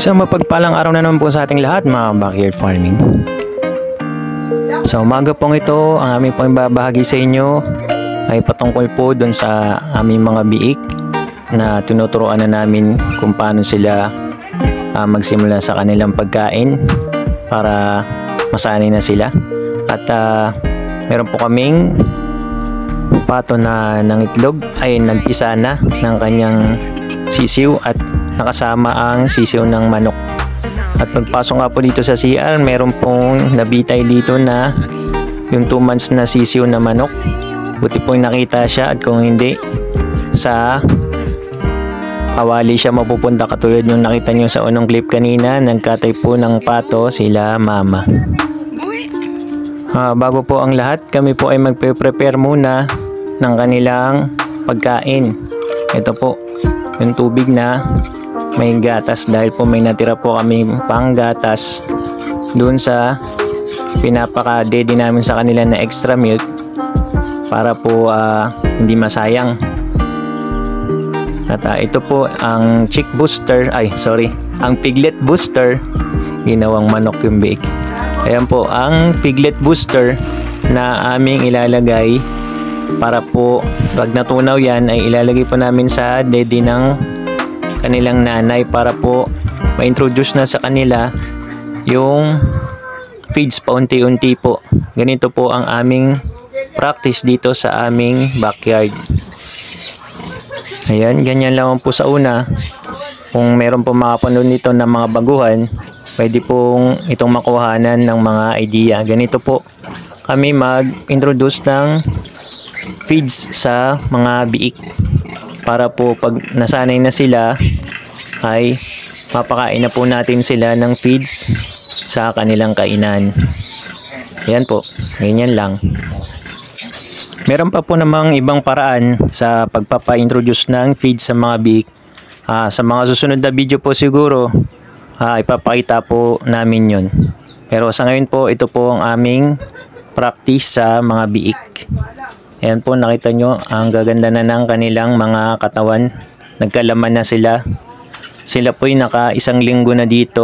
Sa mapagpalang araw na naman po sa ating lahat mga backyard farming. Sa umaga pong ito, ang aming pong babahagi sa inyo ay patungkol po doon sa aming mga biik na tinuturuan na namin kung paano sila magsimula sa kanilang pagkain para masanay na sila. At meron po kaming pato na ng itlog ay nagpisa na ng kanyang sisiw at nakasama ang sisiw ng manok. At pagpasok nga po dito sa CR, meron pong nabitay dito na yung 2 months na sisiw na manok. Buti pong nakita siya, at kung hindi, sa kawali siya mapupunta katulad yung nakita nyo sa unang clip kanina. Nagkatay po ng pato sila mama. Bago po ang lahat, kami po ay magpe-prepare muna ng kanilang pagkain. Ito po yung tubig na may gatas, dahil po may natira po kami pang gatas dun sa pinapaka-daddy namin sa kanila na extra milk para po hindi masayang. At ito po ang ang piglet booster, ginawang manok yung bake. Ayan po ang piglet booster na aming ilalagay para po pag natunaw yan ay ilalagay po namin sa daddy ng kanilang nanay para po ma-introduce na sa kanila yung feeds paunti-unti po. Ganito po ang aming practice dito sa aming backyard. Ayan, ganyan lang po sa una. Kung meron po makapanood nito ng mga baguhan, pwede pong itong makuhanan ng mga idea. Ganito po kami mag-introduce ng feeds sa mga biik para po pag nasanay na sila ay mapakain na po natin sila ng feeds sa kanilang kainan. Ayan po, ganyan lang. Meron pa po namang ibang paraan sa pagpapa-introduce ng feeds sa mga biik. Sa mga susunod na video po siguro ipapakita po namin yon. Pero sa ngayon po, ito po ang aming practice sa mga biik. Ayan po, nakita nyo ang gaganda na ng kanilang mga katawan. Nagkalaman na sila. Sila po ay naka 1 linggo na dito.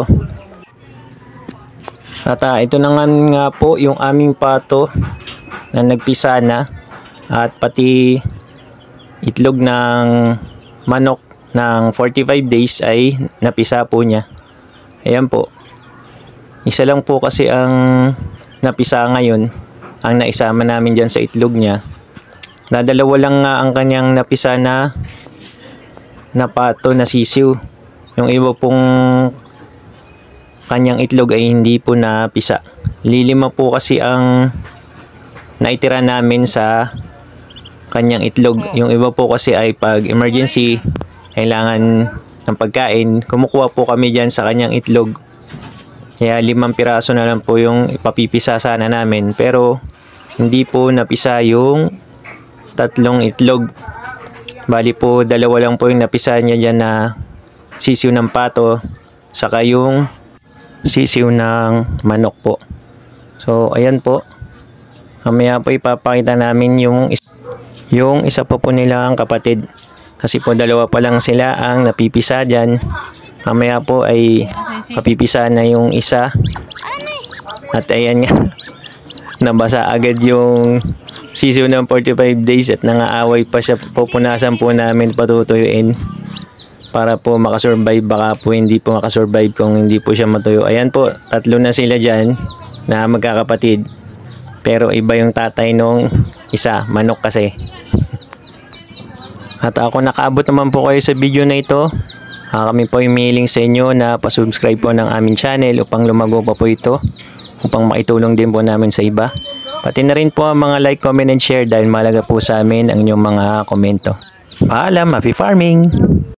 At ito na nga po yung aming pato na nagpisa na. At pati itlog ng manok ng 45 days ay napisa po niya. Ayan po. Isa lang po kasi ang napisa ngayon. Ang naisama namin dyan sa itlog niya. Dalawa lang nga ang kanyang napisa na pato na sisiw. Yung iba pong kanyang itlog ay hindi po napisa. 5 po kasi ang naitira namin sa kanyang itlog. Yung iba po kasi ay pag emergency, kailangan ng pagkain, kumukuha po kami dyan sa kanyang itlog. Kaya 5 piraso na lang po yung ipapipisa sana namin. Pero hindi po napisa yung 3 itlog. Bali po 2 lang po yung napisa niya dyan na sisiw ng pato, saka yung sisiw ng manok po. So ayan po, mamaya po ipapakita namin yung isa pa po nilang kapatid, kasi po 2 pa lang sila ang napipisa dyan. Mamaya po ay papipisa na yung isa. At ayan nga, nabasa agad yung sisiw ng 45 days at nangaaway pa siya. Pupunasan po namin, patutuyuin para po makasurvive. Baka po hindi po makasurvive kung hindi po siya matuyo. Ayan po, 3 na sila dyan na magkakapatid. Pero iba yung tatay nung isa, manok kasi. At ako nakaabot naman po kayo sa video na ito. Kami po humihiling sa inyo na pasubscribe po ng aming channel upang lumago pa po ito, upang maitulong din po namin sa iba. Pati na rin po ang mga like, comment, and share dahil mahalaga po sa amin ang inyong mga komento. Paalam, happy farming!